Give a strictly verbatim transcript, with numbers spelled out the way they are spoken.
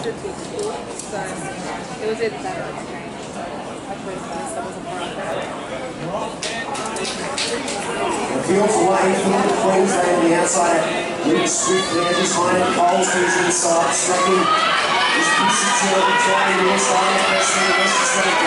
Busuttil school, so it was either that or exchange. I chose this, that was a part of that. Fields away from the Queensland, the outside. Luke swiftly enters Hine, Coles to his inside, striking. This Busuttil trying the inside, best thing the best is going to